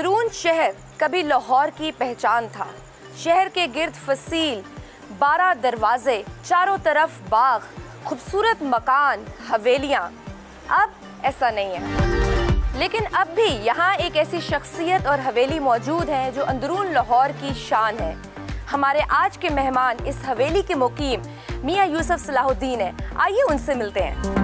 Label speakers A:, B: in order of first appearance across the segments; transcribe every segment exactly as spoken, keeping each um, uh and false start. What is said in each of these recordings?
A: अंदरून शहर कभी लाहौर की पहचान था। शहर के गिर्द फसील बारह दरवाजे, चारों तरफ बाग, खूबसूरत मकान, हवेलियाँ। अब ऐसा नहीं है, लेकिन अब भी यहाँ एक ऐसी शख्सियत और हवेली मौजूद है जो अंदरून लाहौर की शान है। हमारे आज के मेहमान इस हवेली के मुकीम मियाँ यूसुफ सलाहुद्दीन है। आइए उनसे मिलते हैं।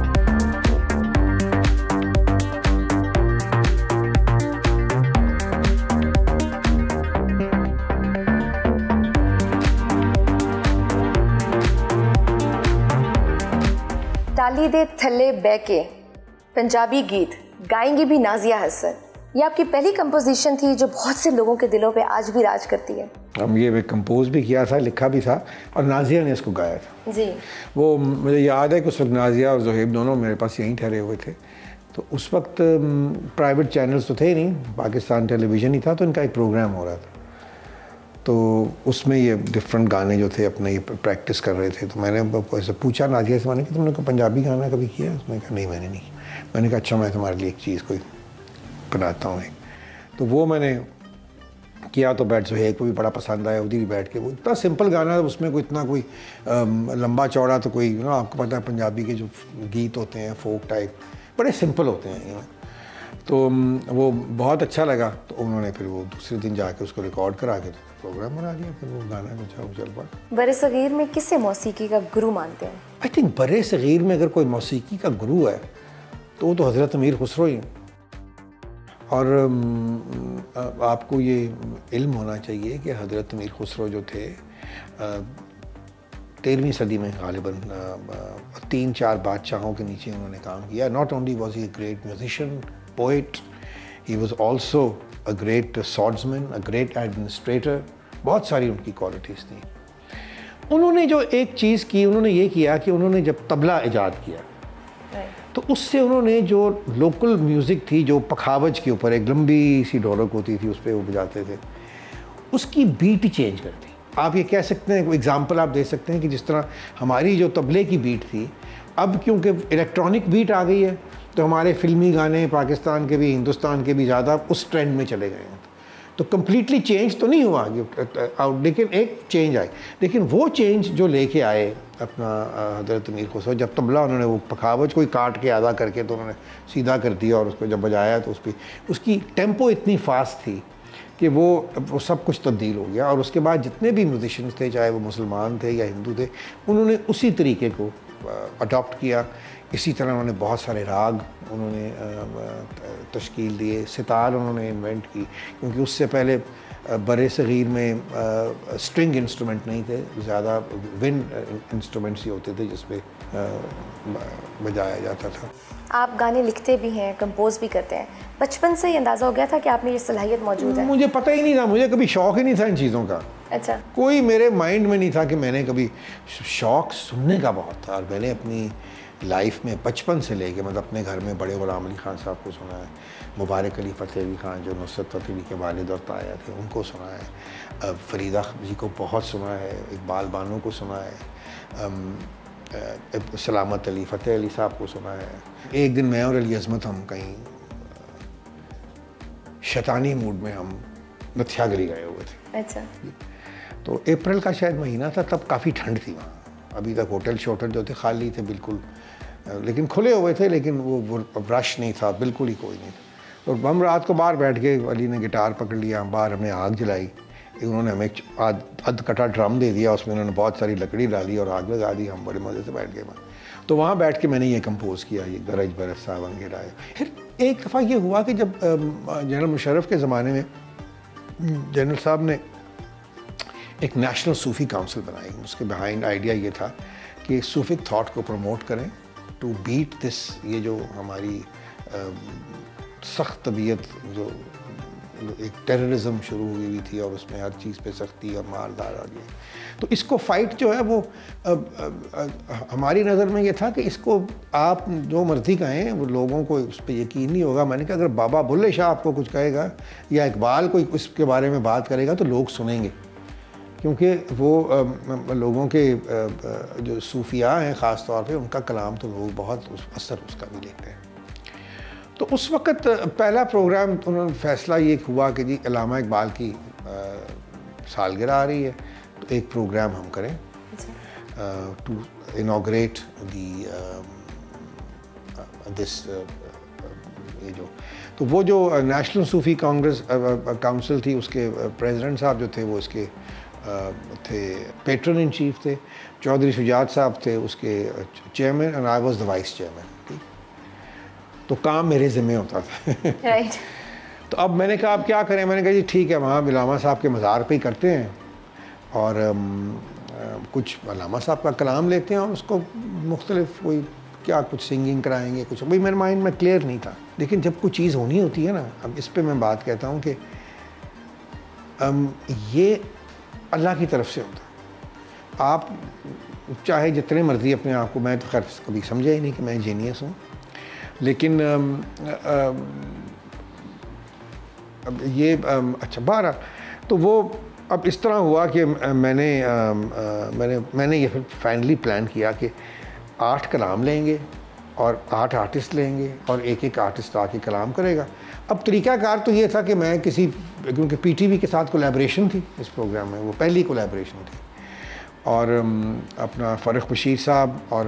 A: टाली दे थल्ले बैके पंजाबी गीत गाएंगी भी नाजिया हसन, ये आपकी पहली कंपोजिशन थी जो बहुत से लोगों के दिलों पे आज भी राज करती है।
B: हम ये कंपोज भी किया था, लिखा भी था और नाजिया ने इसको गाया था
A: जी।
B: वो मुझे याद है कि उस वक्त नाजिया और ज़ोहेब दोनों मेरे पास यहीं ठहरे हुए थे। तो उस वक्त प्राइवेट चैनल्स तो थे नहीं, पाकिस्तान टेलीविज़न ही था, तो इनका एक प्रोग्राम हो रहा था। तो उसमें ये डिफरेंट गाने जो थे अपने ये प्रैक्टिस कर रहे थे। तो मैंने ऐसे पूछा नाजिया से, मैंने कि तुमने कोई पंजाबी गाना कभी किया? उसने कहा नहीं मैंने नहीं। मैंने कहा अच्छा मैं तुम्हारे लिए एक चीज़ कोई बनाता हूँ। तो वो मैंने किया तो बैठ ज़ोहेब को भी बड़ा पसंद आया। उधर भी बैठ के वो इतना सिंपल गाना, उसमें कोई इतना कोई लंबा चौड़ा तो कोई यू नो आपको पता है पंजाबी के जो गीत होते हैं फोक टाइप बड़े सिंपल होते हैं यू नो। तो वो बहुत अच्छा लगा। तो उन्होंने फिर वो दूसरे दिन जाके उसको रिकॉर्ड करा के तो प्रोग्राम बना दिया। फिर वो गाना कुछ चल पड़ा।
A: बड़े सगीर में किसे मौसीकी का गुरु मानते हैं?
B: आई थिंक बड़े सगीर में अगर कोई मौसीकी का गुरु है तो वो तो हज़रत अमीर खुसरो ही। और आपको ये इल्म होना चाहिए कि हज़रत अमीर खुसरो जो थे तेरहवीं सदी में गालिबन तीन चार बादशाहों के नीचे उन्होंने काम किया। Not only was he a great musician poet, he was also a great swordsman, a great administrator. बहुत सारी उनकी क्वालिटीज़ थी। उन्होंने जो एक चीज़ की, उन्होंने ये किया कि उन्होंने जब तबला ईजाद किया तो उससे उन्होंने जो लोकल म्यूज़िक थी जो पखावज के ऊपर एक लंबी सी ढोलक होती थी उस पर वो बजाते थे, उसकी बीट चेंज कर दी। आप ये कह सकते हैं, एग्जांपल आप दे सकते हैं कि जिस तरह हमारी जो तबले की बीट थी अब क्योंकि इलेक्ट्रॉनिक बीट आ गई है तो हमारे फिल्मी गाने पाकिस्तान के भी हिंदुस्तान के भी ज़्यादा उस ट्रेंड में चले गए हैं। तो कम्प्लीटली चेंज तो नहीं हुआ लेकिन एक चेंज आई। लेकिन वो चेंज जो लेके आए अपना हज़रत अमीर खुसरो, जब तबला उन्होंने वो पखावज कोई काट के आधा करके तो उन्होंने सीधा कर दिया और उसको जब बजाया तो उस पर उसकी टेम्पो इतनी फास्ट थी कि वो वो सब कुछ तब्दील हो गया। और उसके बाद जितने भी म्यूजिशियंस थे, चाहे वो मुसलमान थे या हिंदू थे, उन्होंने उसी तरीके को अडॉप्ट किया। इसी तरह उन्होंने बहुत सारे राग उन्होंने तश्कील दिए। सितार उन्होंने इन्वेंट की क्योंकि उससे पहले बड़े सगीर में स्ट्रिंग इंस्ट्रूमेंट नहीं थे, ज़्यादा विंड इंस्ट्रूमेंट्स ही होते थे जिस पे बजाया जाता था।
A: आप गाने लिखते भी हैं, कंपोज भी करते हैं। बचपन से ही अंदाज़ा हो गया था कि आप में ये सलाहियत मौजूद है?
B: मुझे पता ही नहीं था, मुझे कभी शौक़ ही नहीं था इन चीज़ों का।
A: अच्छा।
B: कोई मेरे माइंड में नहीं था कि मैंने कभी, शौक़ सुनने का बहुत था। और मैंने अपनी लाइफ में बचपन से लेके मतलब अपने घर में बड़े ग़ुलाम अली ख़ान साहब को सुना है, मुबारक अली फ़तेह अली ख़ान जो नुसरत फ़तेह अली के वालिद और ताया थे उनको सुना है, फ़रीदा जी को बहुत सुना है, इकबाल बानो को सुना है, सलामत अली फ़तेह अली साहब को सुना है। एक दिन मैं और अली अज़मत हम कहीं शैतानी मूड में हम नथिया गली गए हुए थे।
A: अच्छा।
B: तो अप्रैल का शायद महीना था, तब काफ़ी ठंड थी वहाँ। अभी तक होटल शोटल जो थे खाली थे बिल्कुल, लेकिन खुले हुए थे, लेकिन वो, वो रश नहीं था, बिल्कुल ही कोई नहीं था। तो हम रात को बाहर बैठ के, अली ने गिटार पकड़ लिया, बाहर हमने आग जलाई, उन्होंने हमें अध कटा ड्रम दे दिया, उसमें उन्होंने बहुत सारी लकड़ी डाली और आग लगा दी। हम बड़े मज़े से बैठ गए। तो वहाँ बैठ के मैंने ये कंपोज़ किया, ये गरज बरस सावन गिराए। फिर एक दफ़ा ये हुआ कि जब जनरल मुशर्रफ के ज़माने में जनरल साहब ने एक नेशनल सूफ़ी काउंसिल बनाई। उसके बिहाइंड आइडिया ये था कि सूफिक थॉट को प्रमोट करें टू बीट दिस, ये जो हमारी सख्त तबीयत जो एक टेररिज्म शुरू हुई हुई थी और उसमें हर चीज़ पे सख्ती और मारदार और ये, तो इसको फाइट जो है वो आ, आ, आ, हमारी नज़र में ये था कि इसको आप जो मर्ज़ी कहें वो लोगों को उस पर यकीन नहीं होगा। मैंने कहा अगर बाबा बुल्ले शाह आपको कुछ कहेगा या इकबाल कोई इसके बारे में बात करेगा तो लोग सुनेंगे, क्योंकि वो आ, लोगों के आ, जो सूफिया हैं ख़ास तौर पे उनका कलाम तो लोग बहुत उस, असर उसका भी लेते हैं। तो उस वक़्त पहला प्रोग्राम उन्होंने फैसला ये हुआ कि जी अल्लामा इकबाल की सालगिरह आ रही है, तो एक प्रोग्राम हम करें टू इनॉग्रेट दी दिस ये जो तो वो जो नेशनल सूफ़ी कांग्रेस काउंसिल थी, उसके प्रेसिडेंट साहब जो थे वो इसके थे पेट्रन इन चीफ थे, चौधरी शुजात साहब थे उसके chairman, and I was the vice chairman. ठीक, तो काम मेरे ज़िम्मे होता था।
A: right.
B: तो अब मैंने कहा अब क्या करें, मैंने कहा जी ठीक है, वहाँ अल्लामा साहब के मज़ार पे ही करते हैं और um, uh, कुछ अल्लामा साहब का कलाम लेते हैं और उसको मुख्तलिफ कोई क्या कुछ सिंगिंग कराएंगे, कुछ भाई मेरे माइंड में क्लियर नहीं था। लेकिन जब कोई चीज़ होनी होती है ना, अब इस पे मैं बात कहता हूँ कि um, ये अल्लाह की तरफ से होता। आप चाहे जितने मर्ज़ी अपने आप को, मैं तो खैर कभी समझा ही नहीं कि मैं जीनियस हूँ, लेकिन अब ये अच्छा बारह तो वो अब इस तरह हुआ कि मैंने मैंने मैंने ये फिर फाइनली प्लान किया कि आठ कलाम लेंगे और आठ आर्टिस्ट लेंगे और एक एक आर्टिस्ट आके कलाम करेगा। अब तरीक़ाकार तो ये था कि मैं किसी, क्योंकि पीटीवी के साथ कोलैबोरेशन थी इस प्रोग्राम में, वो पहली कोलैबोरेशन थी, और अपना फ़ारुख बशीर साहब और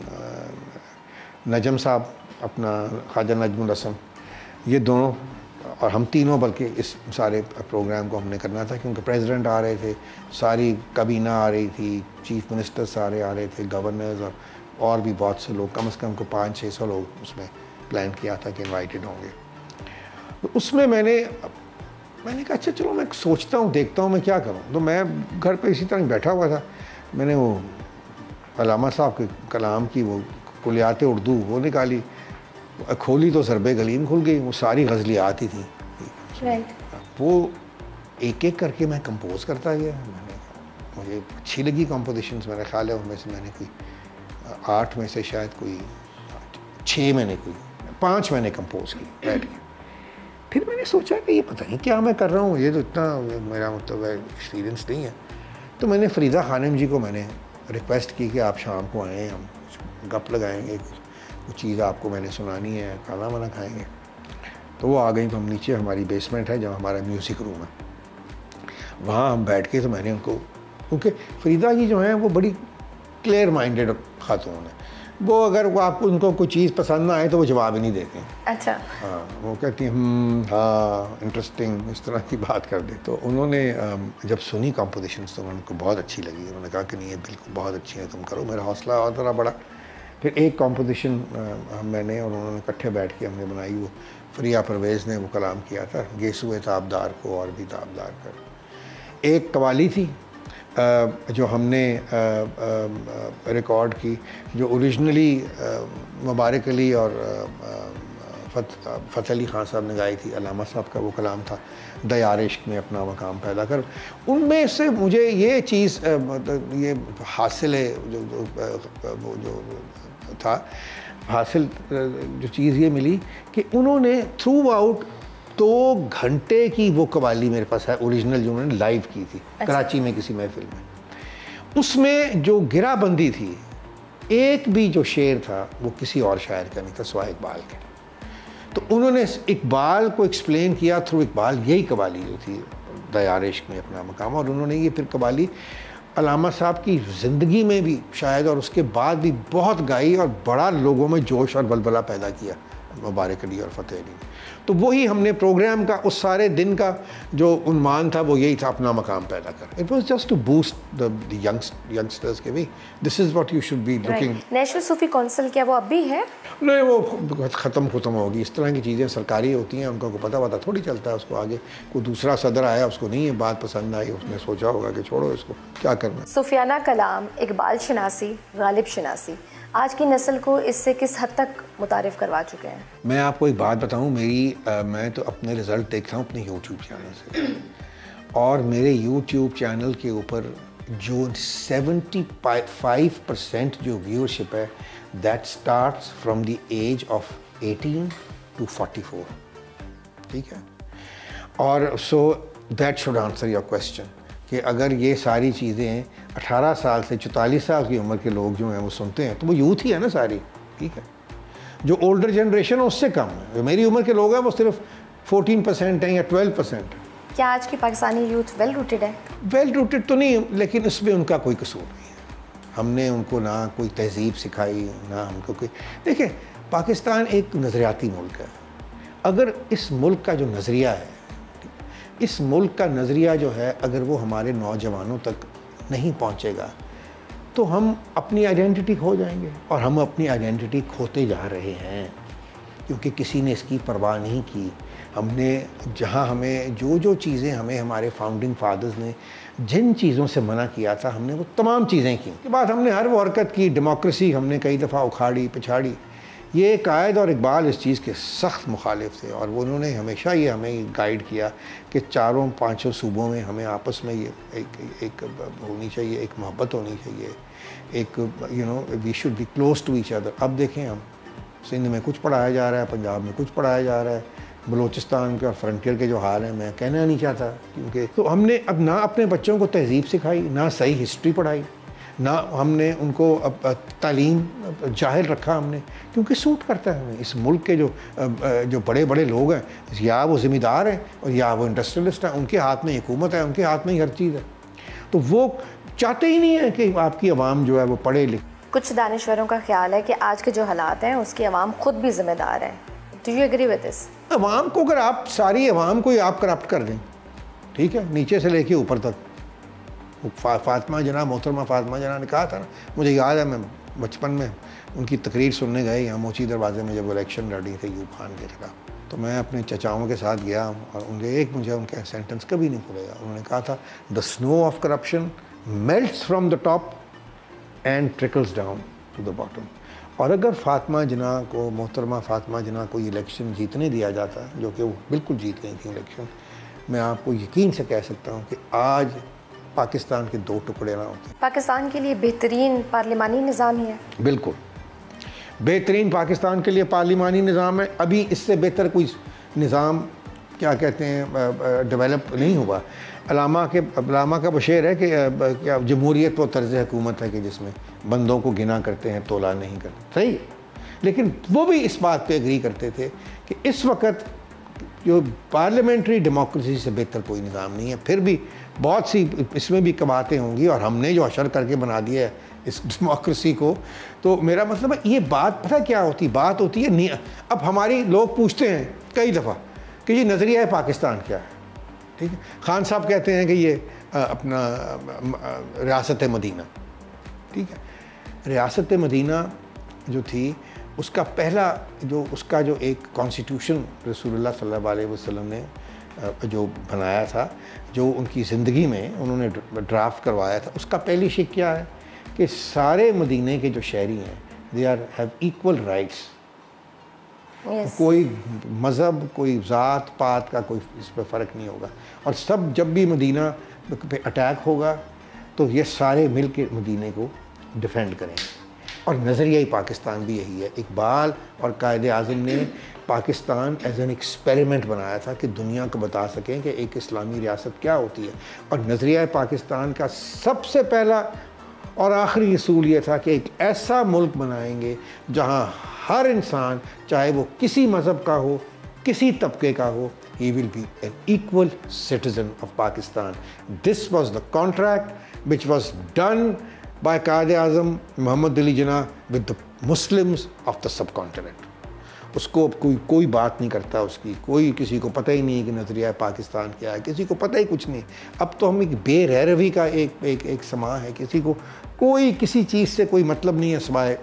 B: नजम साहब, अपना ख्वाजा नजमुल हसन, ये दोनों और हम तीनों बल्कि इस सारे प्रोग्राम को हमने करना था, क्योंकि प्रेसिडेंट आ रहे थे, सारी काबीना आ रही थी, चीफ मिनिस्टर सारे आ रहे थे, गवर्नर्स और और भी बहुत से लोग, कम से कम को पाँच छः सौ लोग उसमें प्लान किया था कि इनवाइटेड होंगे। तो उसमें मैंने मैंने कहा अच्छा चलो मैं सोचता हूँ, देखता हूँ मैं क्या करूँ। तो मैं घर पे इसी तरह बैठा हुआ था, मैंने वो अल्लामा साहब के कलाम की वो कुलियात उर्दू वो निकाली, खोली तो ज़रबे गलीम खुल गई, वो सारी गज़लें आती थी।
A: right.
B: वो एक एक करके मैं कंपोज़ करता गया। मैंने मुझे अच्छी लगी कंपोजिशंस, मेरे ख्याल है उनमें से मैंने कोई आठ में से शायद कोई छः मैंने कोई पाँच मैंने कंपोज़ की बैठ के। फिर मैंने सोचा कि ये पता नहीं क्या मैं कर रहा हूँ, ये तो इतना मेरा मतलब एक्सपीरियंस नहीं है। तो मैंने फरीदा खानम जी को मैंने रिक्वेस्ट की कि आप शाम को आएँ, हम गप लगाएंगे, कुछ चीज़ आपको मैंने सुनानी है, खाना वाना खाएंगे। तो वो आ गई। तो हम नीचे, हमारी बेसमेंट है जहाँ हमारा म्यूज़िक रूम है, वहाँ हम बैठ के, तो मैंने उनको, क्योंकि फरीदा जी जो हैं वो बड़ी क्लियर माइंडेड खातून है, वो अगर वो आपको उनको कोई चीज़ पसंद ना आए तो वो जवाब ही नहीं देते हैं।
A: अच्छा।
B: हाँ, वो कहती हैं हाँ इंटरेस्टिंग, इस तरह की बात कर दे। तो उन्होंने जब सुनी कंपोजिशंस तो उनको बहुत अच्छी लगी, उन्होंने कहा कि नहीं ये बिल्कुल बहुत अच्छी है, तुम करो। मेरा हौसला और ज़रा बड़ा। फिर एक कंपोजिशन मैंने और उन्होंने इकट्ठे बैठ के हमने बनाई, वो फरिया परवेज़ ने वो कलाम किया था, गेसुए ताबदार को और भी ताबदार कर। एक कवाली थी जो हमने रिकॉर्ड की, जो ओरिजिनली मुबारक अली और फ़तेह अली ख़ान साहब ने गाई थी। अल्लामा साहब का वो कलाम था, दयार इश्क में अपना मकाम पैदा कर। उनमें से मुझे ये चीज़ ये हासिल है, जो जो वो जो था हासिल जो चीज़ ये मिली कि उन्होंने थ्रू आउट दो घंटे की वो कवाली मेरे पास है ओरिजिनल, जो उन्होंने लाइव की थी। अच्छा। कराची में किसी महफिल में। उसमें जो गिराबंदी थी, एक भी जो शेर था वो किसी और शायर का नहीं था सिवाय इकबाल के। तो उन्होंने इकबाल को एक्सप्लेन किया थ्रू इकबाल, यही कवाली जो थी दयार इश्क में अपना मकाम। और उन्होंने ये फिर कवाली अल्लामा साहब की ज़िंदगी में भी शायद और उसके बाद भी बहुत गाई और बड़ा लोगों में जोश और बलबला पैदा किया मुबारक अली और फ़तेह अली ने। तो वही हमने प्रोग्राम का उस सारे दिन का जो उन्मान था वो यही था, अपना मकाम पैदा कर। It was just to boost the youngsters के भी this is what you should be looking.
A: National Sufi council क्या वो अब भी है?
B: नहीं, वो ख़त्म ख़त्म होगी। इस तरह की चीज़ें सरकारी होती हैं, उनको पता पता थोड़ी चलता है। उसको आगे कोई दूसरा सदर आया, उसको नहीं ये बात पसंद आई, उसने सोचा होगा कि छोड़ो इसको, क्या करना।
A: सूफियाना कलाम, इकबाल शनासी, गालिब शनासी आज की नस्ल को इससे किस हद तक मुतारिफ करवा चुके हैं? मैं
B: आपको एक बात बताऊं, मेरी आ, मैं तो अपने रिज़ल्ट देखता हूं अपने यूट्यूब चैनल से, और मेरे यूट्यूब चैनल के ऊपर जो पचहत्तर परसेंट जो व्यूअरशिप है that starts from the age of eighteen to forty four. ठीक है, और so that should answer your question कि अगर ये सारी चीज़ें अठारह साल से चौतालीस साल की उम्र के लोग जो हैं वो सुनते हैं तो वो यूथ ही है ना सारी। ठीक है, जो ओल्डर जनरेशन है उससे कम है। जो मेरी उम्र के लोग हैं वो सिर्फ फोर्टीन परसेंट हैं या ट्वेल्व परसेंट।
A: क्या आज की पाकिस्तानी यूथ वेल रूटेड है?
B: वेल रूटेड तो नहीं, लेकिन इसमें उनका कोई कसूर नहीं है। हमने उनको ना कोई तहजीब सिखाई, ना हमको कोई। देखिए, पाकिस्तान एक नज़रियाती मुल्क है। अगर इस मुल्क का जो नज़रिया है, इस मुल्क का नज़रिया जो है, अगर वो हमारे नौजवानों तक नहीं पहुँचेगा तो हम अपनी आइडेंटिटी खो जाएंगे, और हम अपनी आइडेंटिटी खोते जा रहे हैं क्योंकि किसी ने इसकी परवाह नहीं की। हमने जहाँ हमें जो जो चीज़ें हमें हमारे फाउंडिंग फादर्स ने जिन चीज़ों से मना किया था, हमने वो तमाम चीज़ें की। के बाद हमने हर वो हरकत की, डेमोक्रेसी हमने कई दफ़ा उखाड़ी पिछाड़ी। ये कायद और इकबाल इस चीज़ के सख्त मुखालिफ थे, और वो उन्होंने हमेशा ये हमें गाइड किया कि चारों पाँचों सूबों में हमें आपस में ये एक एक होनी चाहिए, एक मोहब्बत होनी चाहिए, एक you know we should be close to each other. अब देखें, हम सिंध में कुछ पढ़ाया जा रहा है, पंजाब में कुछ पढ़ाया जा रहा है, बलूचिस्तान के और फ्रंटियर के जो हाल हैं मैं कहना नहीं चाहता, क्योंकि तो हमने अब ना अपने बच्चों को तहजीब सिखाई, ना सही हिस्ट्री पढ़ाई, ना हमने उनको अब तालीम जाहिर रखा हमने, क्योंकि सूट करता है हमें। इस मुल्क के जो जो बड़े बड़े लोग हैं, या वो ज़िम्मेदार हैं और या वो इंडस्ट्रियलिस्ट हैं, उनके हाथ में हुकूमत है, उनके हाथ में ही हर चीज़ है। तो वो चाहते ही नहीं है कि आपकी आवाम जो है वो पढ़े लिखे।
A: कुछ दानिश्वरों का ख्याल है कि आज के जो हालात हैं उसकी आवाम खुद भी जिम्मेदार है। Do you agree with this?
B: आवाम को, अगर आप सारी आवाम को ही आप करप्ट कर दें, ठीक है, नीचे से लेके ऊपर तक। फा, फातिमा जना, मोहतरमा फातिमा जना ने कहा था ना, मुझे याद है, मैं बचपन में उनकी तकरीर सुनने गए यहाँ मोची दरवाजे में, जब इलेक्शन लड़ी थे यूब खान के खिलाफ। तो मैं अपने चचाओं के साथ गया, और उनके एक मुझे उनका सेंटेंस कभी नहीं भूलेगा। उन्होंने कहा था, the snow of corruption melts from the top and trickles down to the bottom. और अगर फातिमा जना को, मोहतरमा फातिमा जना को इलेक्शन जीतने दिया जाता, जो कि वो बिल्कुल जीत गई थी इलेक्शन, मैं आपको यकीन से कह सकता हूँ कि आज पाकिस्तान के दो टुकड़े ना होते।
A: पाकिस्तान के लिए बेहतरीन पार्लिमानी निज़ाम ही है। बिल्कुल
B: बेहतरीन पाकिस्तान के लिए पार्लिमानी निज़ाम है। अभी इससे बेहतर कोई निज़ाम, क्या कहते हैं, डेवलप नहीं हुआ। अलामा के अलामा का बशेर है कि क्या जमहूरियत वो तर्ज़ हुकूमत है कि जिसमें बंदों को गिना करते हैं, तोला नहीं करते। सही, लेकिन वो भी इस बात पे एग्री करते थे कि इस वक्त जो पार्लियामेंट्री डेमोक्रेसी से बेहतर कोई निज़ाम नहीं है। फिर भी बहुत सी इसमें भी कबातें होंगी, और हमने जो अशर करके बना दिया है इस डेमोक्रेसी को, तो मेरा मतलब है ये बात पता क्या होती बात होती है। अब हमारी लोग पूछते हैं कई दफ़ा कि ये नज़रिया है पाकिस्तान क्या है, ठीक है। खान साहब कहते हैं कि ये अपना रियासत मदीना, ठीक है। रियासत मदीना जो थी, उसका पहला जो उसका जो एक कॉन्स्टिट्यूशन रसूलुल्लाह सल्लल्लाहु अलैहि वसल्लम ने जो बनाया था, जो उनकी ज़िंदगी में उन्होंने ड्राफ्ट करवाया था, उसका पहली शिक क्या है कि सारे मदीने के जो शहरी हैं, they are have equal rights. yes. कोई मज़हब, कोई ज़ात पात का कोई इस पर फ़र्क नहीं होगा, और सब जब भी मदीना पे अटैक होगा तो ये सारे मिल के मदीने को डिफेंड करेंगे। और नज़रिया ही पाकिस्तान भी यही है। इकबाल और कायदे आज़म ने पाकिस्तान एज एन एक्सपेरिमेंट बनाया था कि दुनिया को बता सकें कि एक इस्लामी रियासत क्या होती है। और नज़रिया पाकिस्तान का सबसे पहला और आखिरी असूल ये था कि एक ऐसा मुल्क बनाएंगे जहाँ हर इंसान, चाहे वो किसी मज़हब का हो, किसी तबके का हो, he will be an equal citizen of Pakistan. This was the contract which was done by Qaid Azam Muhammad Ali Jinnah with the Muslims of the subcontinent. उसको अब कोई कोई बात नहीं करता, उसकी कोई किसी को पता ही नहीं है कि नज़रिया पाकिस्तान क्या है, किसी को पता ही कुछ नहीं। अब तो हम एक बेरहरवी का एक एक एक समा है, किसी को कोई किसी चीज़ से कोई मतलब नहीं है सिवाय,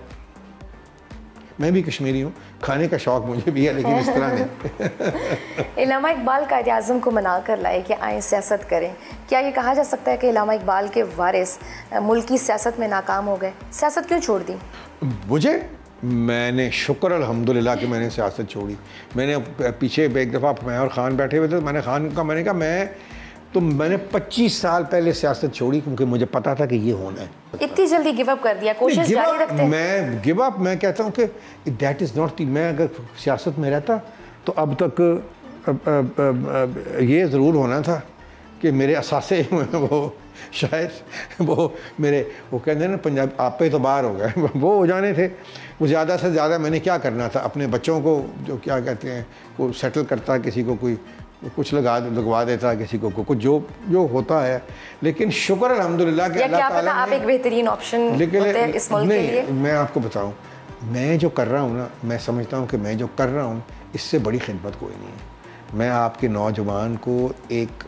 B: मैं भी कश्मीरी हूँ, खाने का शौक़ मुझे भी है, लेकिन इस तरह नहीं।
A: इलामा इकबाल कायद आज़म को मना कर लाए कि आए सियासत करें। क्या ये कहा जा सकता है कि इलामा इकबाल के वारिस मुल्क की सियासत में नाकाम हो गए? सियासत क्यों छोड़ दी?
B: मुझे मैंने शुक्र अल्हम्दुलिल्लाह कि मैंने सियासत छोड़ी। मैंने पीछे एक दफ़ा मैं और ख़ान बैठे हुए थे, मैंने ख़ान का मैंने कहा मैं तो मैंने पच्चीस साल पहले सियासत छोड़ी, क्योंकि मुझे पता था कि ये होना है।
A: इतनी जल्दी गिव अप कर दिया? कोशिश जारी रखते हैं?
B: मैं गिव अप मैं कहता हूँ कि दैट इज़ नॉट, मैं अगर सियासत में रहता तो अब तक अब, अब, अब, अब, ये ज़रूर होना था कि मेरे असासे वो शायद वो मेरे वो कहते हैं ना पंजाब आप पे तो बाहर हो गए वो हो जाने थे। वो ज़्यादा से ज़्यादा मैंने क्या करना था, अपने बच्चों को जो क्या कहते हैं को सेटल करता, किसी को कोई कुछ लगा लगवा देता, किसी को कुछ जो जो होता है। लेकिन शुक्र अल्हम्दुलिल्लाह कि अल्लाह ताला
A: आप एक बेहतरीन ऑप्शन होते हैं इस मुल्क के लिए।
B: मैं आपको बताऊं, मैं जो कर रहा हूं ना, मैं समझता हूं कि मैं जो कर रहा हूं इससे बड़ी खिदमत कोई नहीं है। मैं आपके नौजवान को एक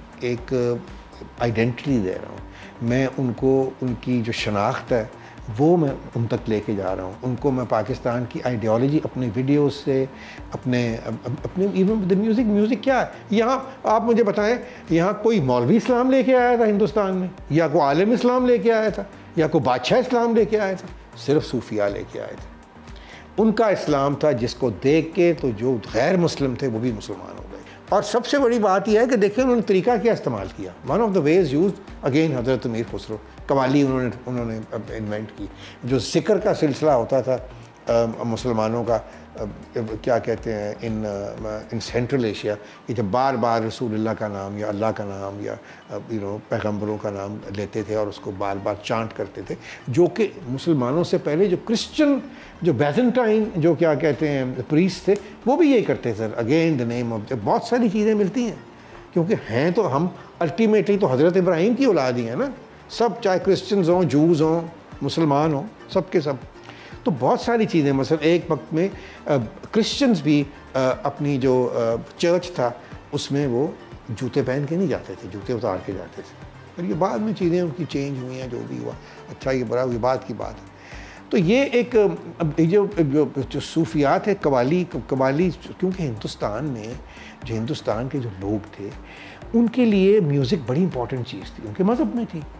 B: एक आइडेंटिटी दे रहा हूं, मैं उनको उनकी जो शनाख्त है वो मैं उन तक लेके जा रहा हूँ। उनको मैं पाकिस्तान की आइडियोलॉजी अपने वीडियोस से, अपने अपने इवन द म्यूज़िक म्यूज़िक क्या है यहाँ आप मुझे बताएं, यहाँ कोई मौलवी इस्लाम लेके आया था हिंदुस्तान में, या कोई आलिम इस्लाम लेके आया था, या कोई बादशाह इस्लाम लेके आया था? सिर्फ सूफिया लेके आए थे। उनका इस्लाम था जिसको देख के तो जो गैर मुस्लिम थे वो भी मुसलमान हो गए। और सबसे बड़ी बात यह है कि देखिए उन्होंने तरीका क्या इस्तेमाल किया। One of the ways use again Hazrat Mir Khusro, qawwali उन्होंने उन्होंने इन्वेंट की। जो ज़िक्र का सिलसिला होता था आ, मुसलमानों का आ, क्या कहते हैं इन आ, इन सेंट्रल एशिया, कि जब बार बार रसूलुल्लाह का नाम या अल्लाह का नाम या यू नो पैगम्बरों का नाम लेते थे और उसको बार बार चांट करते थे, जो कि मुसलमानों से पहले जो क्रिश्चियन जो बैजेंटाइन जो क्या कहते हैं प्रीस्ट थे वो भी यही करते थे। अगेन द नेम ऑफ, बहुत सारी चीज़ें मिलती हैं क्योंकि हैं तो हम अल्टीमेटली तो हज़रत इब्राहीम की औलाद ही है ना सब, चाहे क्रिश्चियंस हों, जूज़ हों, मुसलमान हों, सब के सब। तो बहुत सारी चीज़ें, मतलब एक वक्त में क्रिश्चियंस भी आ, अपनी जो चर्च था उसमें वो जूते पहन के नहीं जाते थे, जूते उतार के जाते थे। और ये बाद में चीज़ें उनकी चेंज हुई हैं, जो भी हुआ अच्छा ये बुरा हुई बात की बात है। तो ये एक जो जो, जो सूफियात है, कवाली कवाली क्योंकि हिंदुस्तान में जो हिंदुस्तान के जो लोग थे उनके लिए म्यूज़िक बड़ी इंपॉर्टेंट चीज़ थी, उनके मज़हब में थी।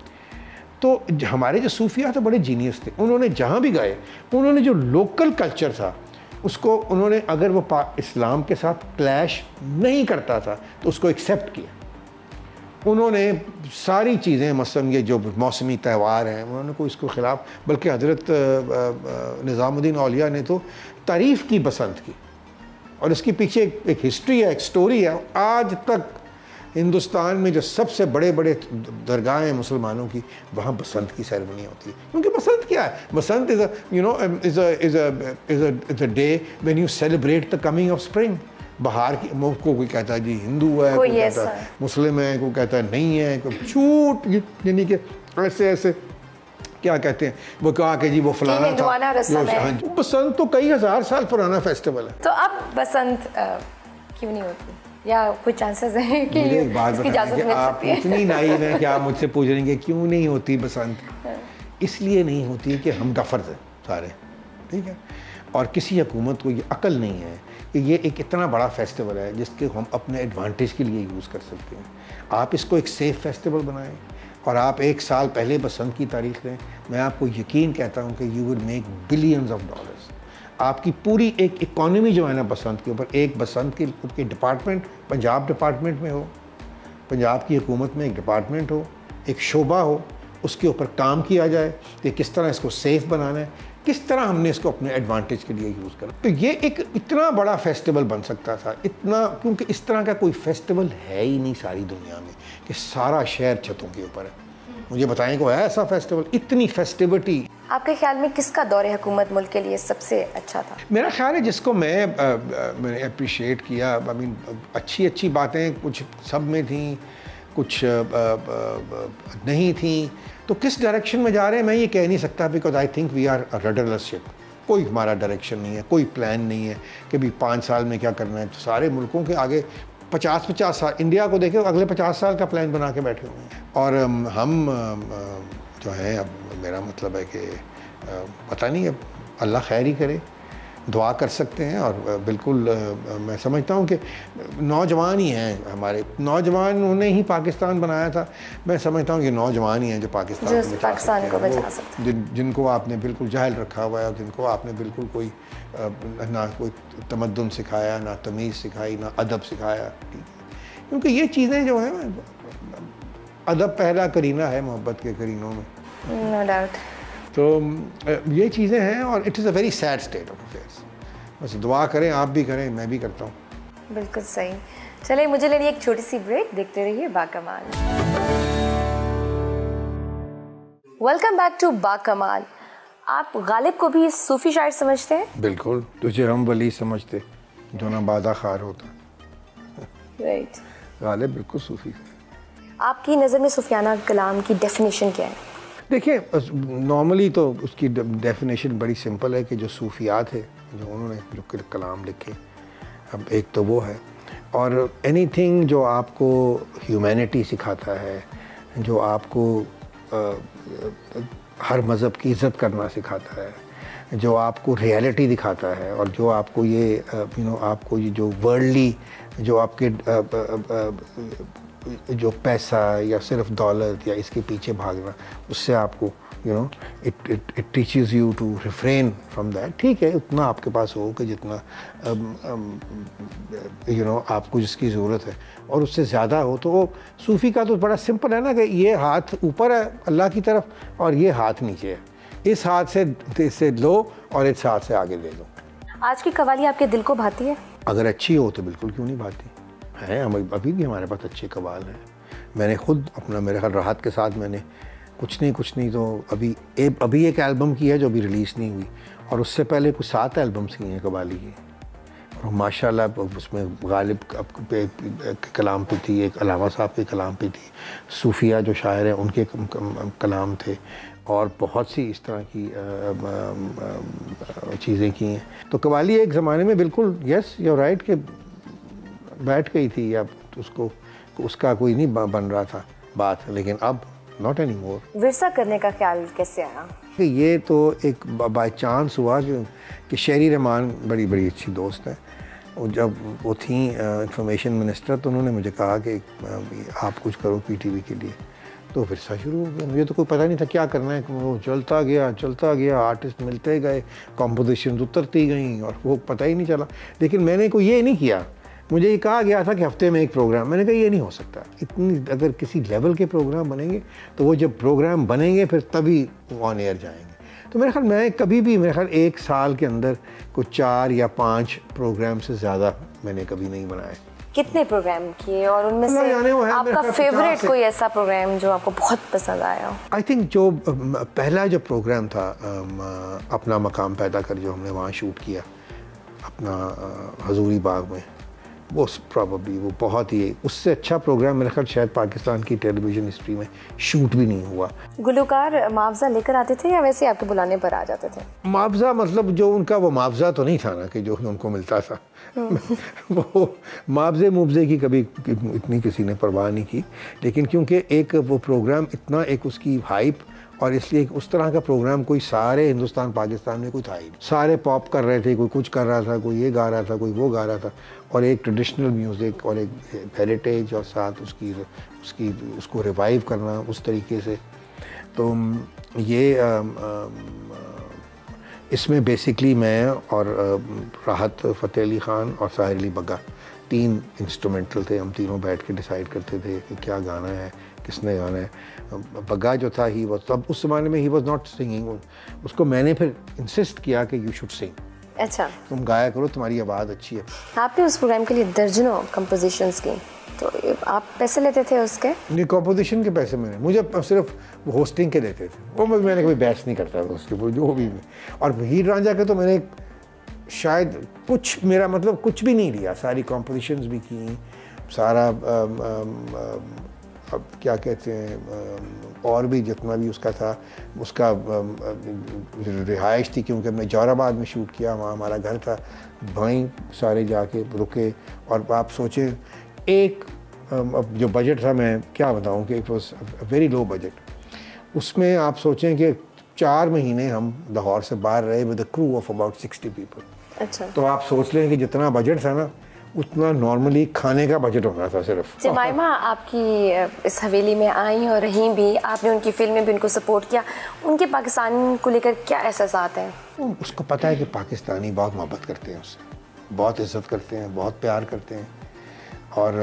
B: तो हमारे जो सूफिया थे बड़े जीनियस थे, उन्होंने जहाँ भी गए उन्होंने जो लोकल कल्चर था उसको उन्होंने, अगर वो इस्लाम के साथ क्लैश नहीं करता था तो उसको एक्सेप्ट किया। उन्होंने सारी चीज़ें, मसलन ये जो मौसमी त्यौहार हैं उन्होंने कोई इसको ख़िलाफ़, बल्कि हज़रत निज़ामुद्दीन औलिया ने तो तारीफ़ की बसंत की। और इसके पीछे एक हिस्ट्री है, एक स्टोरी है। आज तक हिंदुस्तान में जो सबसे बड़े बड़े दरगाह हैं मुसलमानों की, वहाँ बसंत की सेरेमनी होती है। क्योंकि बसंत क्या है? Basant is a you know is a is a is a is a day when you celebrate the coming of spring. बाहर की को कोई कहता है जी हिंदू है, कोई कहता है मुस्लिम है, कोई कहता है नहीं है, कोई छूट, यानी कि ऐसे ऐसे क्या कहते हैं वो कहा कि जी वो फलाना था। हाँ, बसंत तो कई हज़ार साल पुराना फेस्टिवल है।
A: तो अब बसंत क्यों नहीं होती, या कोई चांसेस हैं कि
B: मुझे एक बात
A: इसकी इजाज़त मिल
B: आप
A: सकती है?
B: इतनी नाइव हैं कि आप मुझसे पूछ रहे हैं कि क्यों नहीं होती बसंत? इसलिए नहीं होती कि हम गफर हैं सारे, ठीक है, और किसी हुकूमत को ये अकल नहीं है कि ये एक इतना बड़ा फेस्टिवल है जिसके हम अपने एडवांटेज के लिए यूज़ कर सकते हैं। आप इसको एक सेफ़ फेस्टिवल बनाएं और आप एक साल पहले बसंत की तारीख लें। मैं आपको यकीन कहता हूँ कि you will make billions of dollars. आपकी पूरी एक इकॉनमी जो है ना बसंत के ऊपर, एक बसंत के, के डिपार्टमेंट पंजाब डिपार्टमेंट में हो, पंजाब की हुकूमत में एक डिपार्टमेंट हो, एक शोबा हो, उसके ऊपर काम किया जाए कि किस तरह इसको सेफ़ बनाना है, किस तरह हमने इसको अपने एडवांटेज के लिए यूज़ करना। तो ये एक इतना बड़ा फेस्टिवल बन सकता था, इतना, क्योंकि इस तरह का कोई फेस्टिवल है ही नहीं सारी दुनिया में कि सारा शहर छतों के ऊपर है। मुझे बताएं कोई है ऐसा फेस्टिवल, इतनी फेस्टिविटी।
A: आपके ख्याल में किसका दौरे हुकूमत मुल्क के लिए सबसे अच्छा था?
B: मेरा ख्याल है जिसको मैं आ, आ, मैंने अप्रिशिएट किया, आई मीन अच्छी अच्छी बातें कुछ सब में थी, कुछ आ, आ, आ, नहीं थी। तो किस डायरेक्शन में जा रहे हैं मैं ये कह नहीं सकता, because I think we are a rudderless ship. कोई हमारा डायरेक्शन नहीं है, कोई प्लान नहीं है कि भी पाँच साल में क्या करना है। तो सारे मुल्कों के आगे पचास पचास साल, इंडिया को देखें अगले पचास साल का प्लान बना के बैठे हुए हैं। और हम जो है, अब मेरा मतलब है कि पता नहीं, अब अल्लाह खैर ही करे, दुआ कर सकते हैं। और बिल्कुल मैं समझता हूँ कि नौजवान ही हैं हमारे, नौजवानों ने ही पाकिस्तान बनाया था। मैं समझता हूँ कि नौजवान ही हैं जो पाकिस्तान को बचा
A: पाकिस्तान को बचा सकते हैं,
B: जिन जिनको आपने बिल्कुल जाहिल रखा हुआ है और जिनको आपने बिल्कुल कोई ना कोई तमद्दुन सिखाया, ना तमीज़ सिखाई, ना अदब सिखाया। क्योंकि ये चीज़ें जो हैं, अदब पहला करीना है मोहब्बत के करीनों में,
A: नो डाउट।
B: तो ये चीज़ें हैं और it is a very sad state of affairs. बस दुआ करें, आप भी करें, मैं भी करता हूँ।
A: बिल्कुल सही। चलिए मुझे लेनी एक छोटी सी ब्रेक, देखते रहिए Bakamaal. Welcome back to Bakamaal. आप गालिब को भी सूफी शायर समझते हैं?
B: बिल्कुल, तुझे हम वली समझते जो ना बादा खार होता।
A: Right right.
B: गालिब बिल्कुल सूफी है।
A: आपकी नज़र में सूफियाना कलाम की डेफिनेशन क्या है?
B: देखिए, नॉर्मली तो उसकी डेफिनेशन बड़ी सिंपल है कि जो सूफियात है, जो उन्होंने जो कलाम लिखे, अब एक तो वो है, और एनीथिंग जो आपको ह्यूमैनिटी सिखाता है, जो आपको आ, हर मज़हब की इज़्ज़त करना सिखाता है, जो आपको रियलिटी दिखाता है, और जो आपको ये यू नो आपको ये जो वर्ल्डली जो आपके आ, आ, आ, जो पैसा या सिर्फ दौलत या इसके पीछे भागना, उससे आपको you know it it it teaches you to refrain from that. ठीक है, उतना आपके पास हो कि जितना यू नो आपको जिसकी ज़रूरत है, और उससे ज़्यादा हो तो वो सूफ़ी का तो बड़ा सिंपल है ना कि ये हाथ ऊपर है अल्लाह की तरफ और ये हाथ नीचे है, इस हाथ से इससे लो और इस हाथ से आगे ले लो।
A: आज की कव्वाली आपके दिल को भाती है? अगर
B: अच्छी हो तो बिल्कुल क्यों नहीं भाती है। हम अभी भी हमारे पास अच्छे कव्वाल हैं। मैंने खुद अपना मेरे ख्याल राहत के साथ मैंने कुछ नहीं कुछ नहीं तो अभी ए, अभी एक एल्बम की है जो अभी रिलीज़ नहीं हुई, और उससे पहले कुछ सात एल्बम्स की हैं कव्वाली की, और माशाल्लाह उसमें गालिब के कलाम पे थी, एक अलावा साहब के कलाम पे थी, सूफिया जो शायर हैं उनके कलाम थे, और बहुत सी इस तरह की चीज़ें की हैं। तो कव्वाली एक ज़माने में बिल्कुल यस यू राइट कि बैठ गई थी, या उसको उसका कोई नहीं बन रहा था बात, लेकिन अब नॉट एनी मोर।
A: विरसा करने का ख्याल कैसे आया?
B: कि ये तो एक बाय चांस हुआ कि, कि शेरी रहमान बड़ी बड़ी अच्छी दोस्त है, और जब वो थी इंफॉर्मेशन मिनिस्टर तो उन्होंने मुझे कहा कि आप कुछ करो पीटीवी के लिए, तो विरसा शुरू हो गया। मुझे तो कोई पता नहीं था क्या करना है, वो चलता गया चलता गया, आर्टिस्ट मिलते गए, कॉम्पोजिशन उतरती गई, और वो पता ही नहीं चला। लेकिन मैंने कोई ये नहीं किया, मुझे ये कहा गया था कि हफ्ते में एक प्रोग्राम, मैंने कहा ये नहीं हो सकता, इतनी अगर किसी लेवल के प्रोग्राम बनेंगे तो वो जब प्रोग्राम बनेंगे फिर तभी ऑन एयर जाएंगे। तो मेरे ख्याल मैं कभी भी मेरे ख्याल एक साल के अंदर कुछ चार या पाँच प्रोग्राम से ज़्यादा मैंने कभी नहीं बनाए।
A: कितने प्रोग्राम किए, और उनमें से आपका फेवरेट कोई ऐसा प्रोग्राम जो आपको बहुत पसंद आया?
B: आई थिंक जो पहला जो प्रोग्राम था अपना मकाम पैदा कर, जो हमने वहाँ शूट किया अपना हजूरी बाग में, वो प्रॉबली वो बहुत ही, उससे अच्छा प्रोग्राम मेरे ख्याल शायद पाकिस्तान की टेलीविज़न हिस्ट्री में शूट भी नहीं हुआ।
A: गुलकार मुआवजा लेकर आते थे या वैसे आपके बुलाने पर आ जाते थे?
B: मुआवजा मतलब जो उनका वो मुआवजा तो नहीं था ना कि जो उनको मिलता था वो मुआवजे मुआवजे की कभी इतनी किसी ने परवाह नहीं की, लेकिन क्योंकि एक वो प्रोग्राम इतना एक उसकी हाइप, और इसलिए उस तरह का प्रोग्राम कोई सारे हिंदुस्तान पाकिस्तान में कोई था ही, सारे पॉप कर रहे थे, कोई कुछ कर रहा था, कोई ये गा रहा था, कोई वो गा रहा था, और एक ट्रेडिशनल म्यूज़िक और एक हेरिटेज और साथ उसकी उसकी उसको रिवाइव करना उस तरीके से। तो ये आ, आ, इसमें बेसिकली मैं और राहत फ़तेह अली ख़ान और साहिर अली बग्गा तीन इंस्ट्रूमेंटल थे, हम तीनों बैठ के डिसाइड करते थे कि क्या गाना है, किसने गाना है। बग्गा जो था ही वो तब उस ज़माने में ही वॉज नॉट सिंगिंग, उसको मैंने फिर इंसिस्ट किया कि यू शुड सिंग,
A: अच्छा
B: तुम गाया करो, तुम्हारी आवाज़ अच्छी है।
A: आपने उस प्रोग्राम के लिए दर्जनों कंपोजिशंस की, तो आप पैसे लेते थे उसके?
B: नहीं, कंपोजिशन के पैसे मैंने, मुझे सिर्फ होस्टिंग के देते थे, वो मैंने कभी बहस नहीं करता था उसके ऊपर जो भी। और हीर रांझा के तो मैंने शायद कुछ, मेरा मतलब कुछ भी नहीं लिया, सारी कंपोजिशंस भी की, सारा आम, आम, अब क्या कहते हैं और भी जितना भी उसका था, उसका रिहाइश थी, क्योंकि हमने जौहराबाद में शूट किया, वहाँ हमारा घर था, वहीं सारे जाके रुके। और आप सोचें एक अब जो बजट था, मैं क्या बताऊँ कि it was very low budget, उसमें आप सोचें कि चार महीने हम लाहौर से बाहर रहे with a crew of about sixty people.
A: अच्छा,
B: तो आप सोच लें कि जितना बजट था ना, उतना नॉर्मली खाने का बजट होना था सिर्फ।
A: जमाइमा आपकी इस हवेली में आई और रहीं भी, आपने उनकी फिल्म में भी उनको सपोर्ट किया, उनके पाकिस्तान को लेकर क्या एहसासात हैं?
B: उसको पता है कि पाकिस्तानी बहुत मोहब्बत करते हैं उससे, बहुत इज्जत करते हैं, बहुत प्यार करते हैं, और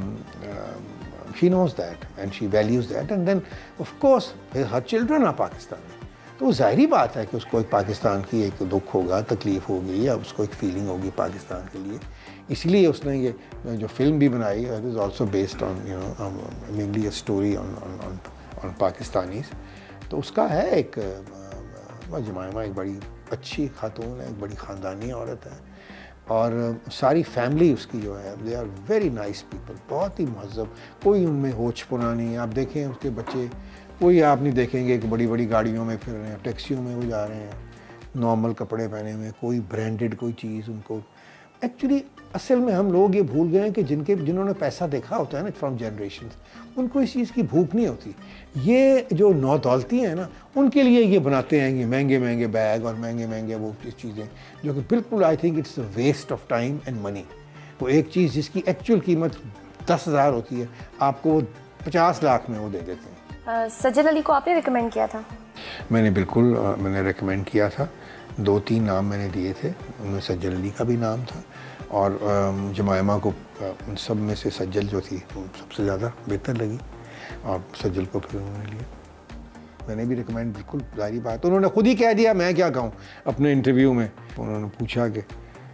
B: she knows that and she values that, and then of course her children are Pakistani. तो जाहिर बात है कि उसको एक पाकिस्तान की एक दुख होगा, तकलीफ़ होगी, या उसको एक फीलिंग होगी पाकिस्तान के लिए, इसलिए उसने ये जो फिल्म भी बनाई, it is also based on you know mainly a story on on on Pakistanis. तो उसका है एक जमायमा एक बड़ी अच्छी खातून है, एक बड़ी ख़ानदानी औरत है, और सारी फैमिली उसकी जो है they are very nice people, बहुत ही महज़ब, कोई उनमें होचपुना नहीं है। आप देखें उसके बच्चे, कोई आप नहीं देखेंगे कि बड़ी बड़ी गाड़ियों में फिर रहे हैं, टैक्सियों में वो जा रहे हैं, नॉर्मल कपड़े पहने हुए, कोई ब्रांडेड कोई चीज़ उनको। एक्चुअली असल में हम लोग ये भूल गए हैं कि जिनके जिन्होंने पैसा देखा होता है ना फ्रॉम जनरेशन, उनको इस चीज़ की भूख नहीं होती। ये जो नौदौलती हैं ना, उनके लिए ये बनाते हैं ये महंगे महंगे बैग और महंगे महंगे वो चीज़ें, जो कि बिल्कुल I think it's a waste of time and money. वो एक चीज़ जिसकी एक्चुअल कीमत दस हज़ार होती है, आपको वो पचास लाख में वो दे देते हैं।
A: uh, सज्जल अली को आपने रिकमेंड किया था?
B: मैंने बिल्कुल uh, मैंने रिकमेंड किया था, दो तीन नाम मैंने दिए थे, उनमें सज्जल अली का भी नाम था, और जमायमा को उन सब में से सज्जल जो थी वो सबसे ज़्यादा बेहतर लगी, और सज्जल को फिर उन्होंने लिया। मैंने भी रिकमेंड, बिल्कुल जारी बात, उन्होंने खुद ही कह दिया, मैं क्या कहूँ। अपने इंटरव्यू में उन्होंने पूछा कि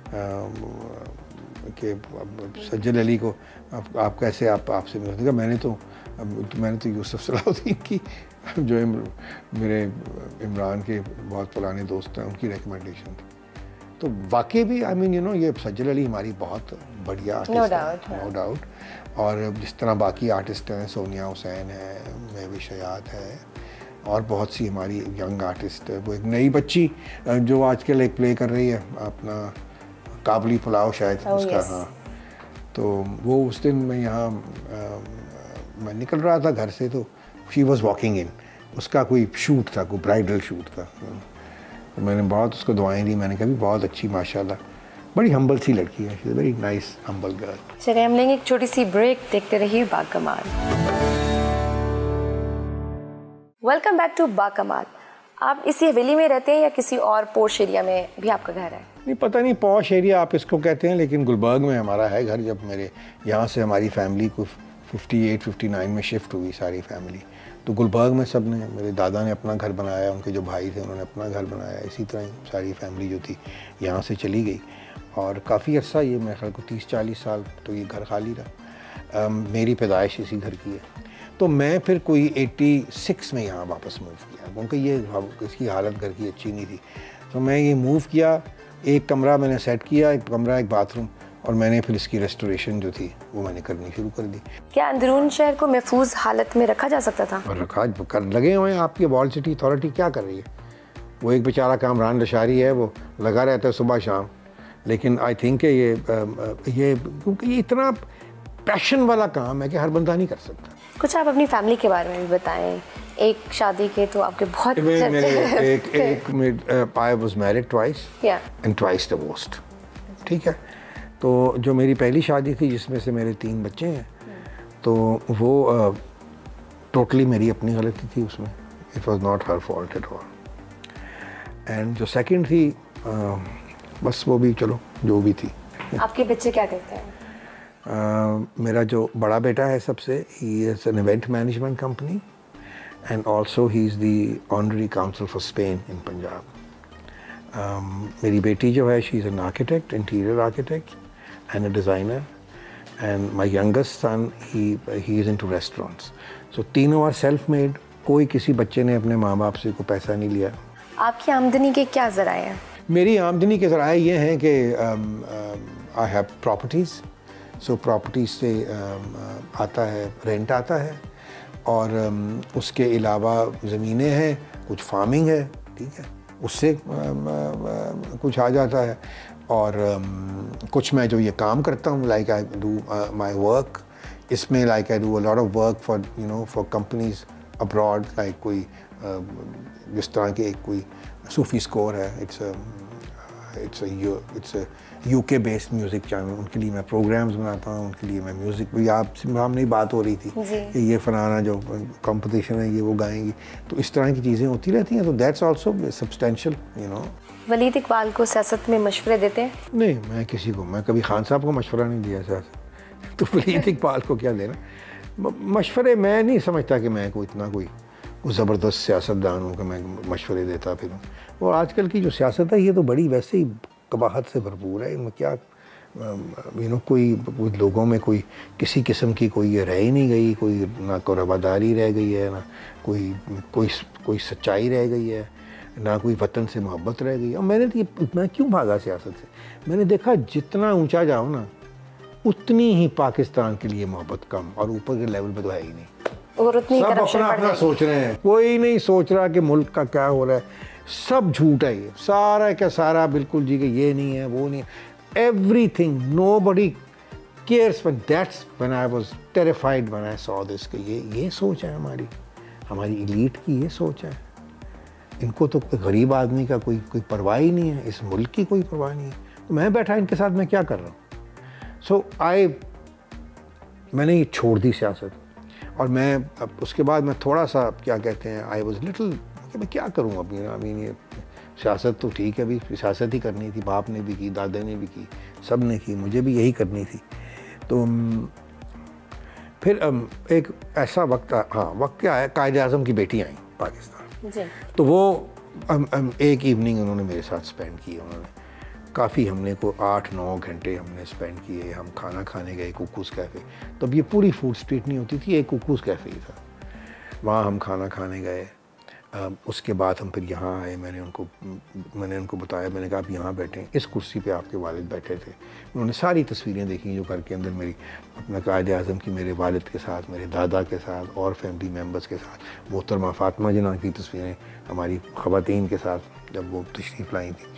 B: कि सज्जल अली को आप, आप कैसे आप आपसे मिलते, मैंने तो मैंने तो यूसुफ सलाहुद्दीन की, जो मेरे इमरान के बहुत पुराने दोस्त हैं, उनकी रिकमेंडेशन थी। तो वाकई भी आई मीन यू नो ये सज्जल अली हमारी बहुत बढ़िया आर्टिस्ट है, नो डाउट। और जिस तरह बाकी आर्टिस्ट हैं, सोनिया हुसैन है, महविश हयात है, और बहुत सी हमारी यंग आर्टिस्ट है। वो एक नई बच्ची जो आजकल एक प्ले कर रही है अपना काबली पुलाव शायद, oh, उसका yes. हाँ, तो वो उस दिन मैं यहाँ मैं निकल रहा था घर से, तो शी वॉज वॉकिंग इन, उसका कोई शूट था, कोई ब्राइडल शूट था। तो मैंने बहुत उसको दुआएं दी, मैंने कहा भी बहुत अच्छी माशाल्लाह, बड़ी हम्बल सी लड़की है, she is very nice humble girl.
A: चलिए हम लेंगे एक छोटी सी ब्रेक, देखते रहिए Bakamaal. Welcome back to Bakamaal. आप इसी हवेली में रहते हैं या किसी और पोश एरिया में भी आपका घर है?
B: नहीं पता नहीं पॉश एरिया आप इसको कहते हैं, लेकिन गुलबर्ग में हमारा है घर। जब मेरे यहाँ से हमारी फैमिली को अट्ठावन उनसठ में शिफ्ट हुई सारी फैमिली, तो गुलबर्ग में सब ने, मेरे दादा ने अपना घर बनाया, उनके जो भाई थे उन्होंने अपना घर बनाया, इसी तरह सारी फैमिली जो थी यहाँ से चली गई। और काफ़ी अर्सा, ये मेरे ख्याल को तीस चालीस साल तो ये घर खाली रहा। मेरी पैदाइश इसी घर की है, तो मैं फिर कोई छियासी में यहाँ वापस मूव किया, क्योंकि ये इसकी हालत घर की अच्छी नहीं थी। तो मैं ये मूव किया, एक कमरा मैंने सेट किया, एक कमरा एक बाथरूम, और मैंने फिर इसकी रेस्टोरेशन जो थी वो मैंने करनी शुरू कर दी।
A: क्या अंदरून शहर को महफूज हालत में रखा जा सकता था?
B: और रखा कर लगे हुए हैं। आपकी वॉल सिटी अथॉरिटी क्या कर रही है? वो एक बेचारा कामरान लशारी है, वो लगा रहता है सुबह शाम, लेकिन आई थिंक ये ये क्योंकि ये इतना पैशन वाला काम है कि हर बंदा नहीं कर सकता।
A: कुछ आप अपनी फैमिली के बारे में भी बताएं। एक शादी के तो आपके बहुत
B: मेरे एक एक I was married twice and twice divorced, ठीक है। तो जो मेरी पहली शादी थी जिसमें से मेरे तीन बच्चे हैं, तो वो टोटली uh, मेरी अपनी गलती थी उसमें, it was not her fault at all. And जो सेकंड थी uh, बस वो भी चलो जो भी थी।
A: आपके बच्चे क्या करते हैं?
B: uh, मेरा जो बड़ा बेटा है सबसे, he is an event management company, and also he is the honorary council for Spain in Punjab. मेरी बेटी जो है, she is an architect, interior architect and a designer, and my youngest son he he is into restaurants. So तीनों are self made, कोई किसी बच्चे ने अपने माँ बाप से कोई पैसा नहीं लिया।
A: आपकी आमदनी के क्या ज़राए हैं?
B: मेरी आमदनी के ज़राए ये हैं कि I have properties, so properties से um, आता है, रेंट आता है, और um, उसके अलावा ज़मीनें हैं, कुछ फार्मिंग है, ठीक है, उससे um, uh, कुछ आ जाता है, और um, कुछ मैं जो ये काम करता हूँ, like I do my work, इसमें like I do a lot of work for you know for companies abroad, like कोई uh, जिस तरह के एक कोई सूफी स्कोर है, it's it's it's UK based music channel, उनके लिए मैं प्रोग्राम्स बनाता हूँ, उनके लिए मैं म्यूज़िक भी, आप सामने बात हो रही थी कि ये फलाना जो कंपटीशन है ये वो गाएंगी, तो इस तरह की चीज़ें होती रहती हैं, तो that's also substantial you know.
A: Waleed Iqbal को सियासत में मशवरे देते हैं?
B: नहीं, मैं किसी को, मैं कभी खान साहब को मशवरा नहीं दिया सियासत, तो वलीद इकबाल को क्या देना मशवरे। मैं नहीं समझता कि मैं कोई इतना कोई ज़बरदस्त सियासतदान हूँ कि मैं मशवरे देता फिरूँ। और आजकल की जो सियासत है ये तो बड़ी वैसे ही कबाहत से भरपूर है, इनमें क्या यू नो कोई लोगों में कोई किसी किस्म की कोई ये रह ही नहीं गई, कोई ना कोई रवादारी रह गई है, ना कोई कोई कोई सच्चाई रह गई है, ना कोई वतन से मोहब्बत रह गई। और मैंने तो ये मैं क्यों भागा सियासत से, मैंने देखा जितना ऊंचा जाओ ना उतनी ही पाकिस्तान के लिए मोहब्बत कम, और ऊपर के लेवल पे तो है ही नहीं।
A: और उतनी
B: सब अपना अपना सोच रहे हैं, कोई नहीं सोच रहा कि मुल्क का क्या हो रहा है, सब झूठ है ये सारा का सारा, बिल्कुल जी कि ये नहीं है वो नहीं है, everything, nobody cares, but that's when I was terrified when I saw this कि ये ये सोच है हमारी हमारी इलीट की, ये सोच है। इनको तो गरीब आदमी का कोई कोई परवाह ही नहीं है, इस मुल्क की कोई परवाह नहीं है। तो मैं बैठा इनके साथ मैं क्या कर रहा हूँ। सो so, आई मैंने ये छोड़ दी सियासत, और मैं अब उसके बाद मैं थोड़ा सा क्या कहते हैं आई वॉज लिटिल कि मैं क्या करूँ अभी। आई मीन ये सियासत तो ठीक है, अभी सियासत ही करनी थी, बाप ने भी की, दादा ने भी की, सब ने की, मुझे भी यही करनी थी। तो फिर एक ऐसा वक्त, हाँ वक्त क्या है, कायदे आज़म की बेटी आई पाकिस्तान जी। तो वो हम, हम एक इवनिंग उन्होंने मेरे साथ स्पेंड की, उन्होंने काफ़ी, हमने को आठ नौ घंटे हमने स्पेंड किए। हम खाना खाने गए कुकूज़ कैफ़े, तो अब ये पूरी फूड स्ट्रीट नहीं होती थी, एक कुकूज़ कैफ़े ही था, वहाँ हम खाना खाने गए। उसके बाद हम फिर यहाँ आए, मैंने उनको मैंने उनको बताया, मैंने कहा आप यहाँ बैठें, इस कुर्सी पे आपके वालिद बैठे थे। उन्होंने सारी तस्वीरें देखी जो घर के अंदर मेरी अपना कायदे आज़म की मेरे वालिद के साथ, मेरे दादा के साथ और फैमिली मेम्बर्स के साथ, मोहतरमा फ़ातिमा जिन्ना की तस्वीरें हमारी ख़वातीन के साथ जब वो तशरीफ़ लाई थी,